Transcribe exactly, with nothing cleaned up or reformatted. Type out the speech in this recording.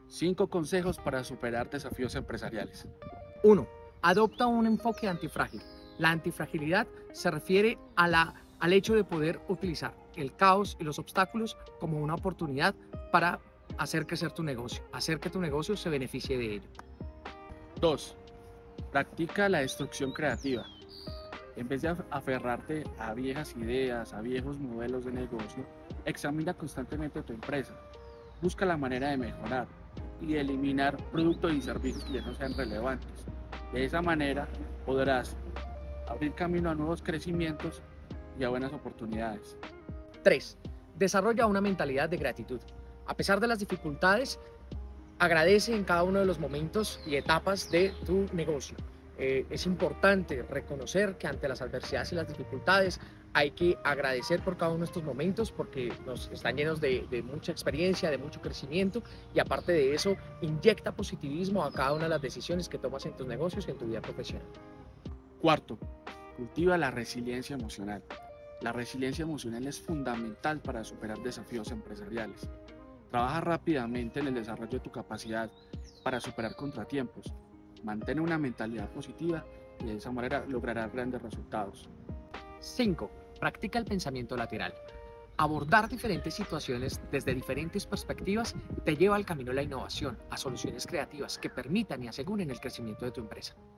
Cinco consejos para superar desafíos empresariales. uno. Adopta un enfoque antifrágil. La antifragilidad se refiere a la, al hecho de poder utilizar el caos y los obstáculos como una oportunidad para hacer crecer tu negocio, hacer que tu negocio se beneficie de ello. dos. Practica la destrucción creativa. En vez de af- aferrarte a viejas ideas, a viejos modelos de negocio, examina constantemente tu empresa. Busca la manera de mejorar y de eliminar productos y servicios que ya no sean relevantes. De esa manera podrás abrir camino a nuevos crecimientos y a buenas oportunidades. tres. Desarrolla una mentalidad de gratitud. A pesar de las dificultades, agradece en cada uno de los momentos y etapas de tu negocio. Eh, es importante reconocer que ante las adversidades y las dificultades hay que agradecer por cada uno de estos momentos porque nos están llenos de, de mucha experiencia, de mucho crecimiento y aparte de eso inyecta positivismo a cada una de las decisiones que tomas en tus negocios y en tu vida profesional. Cuarto, cultiva la resiliencia emocional. La resiliencia emocional es fundamental para superar desafíos empresariales. Trabaja rápidamente en el desarrollo de tu capacidad para superar contratiempos. Mantén una mentalidad positiva y de esa manera lograrás grandes resultados. cinco. Practica el pensamiento lateral. Abordar diferentes situaciones desde diferentes perspectivas te lleva al camino de la innovación, a soluciones creativas que permitan y aseguren el crecimiento de tu empresa.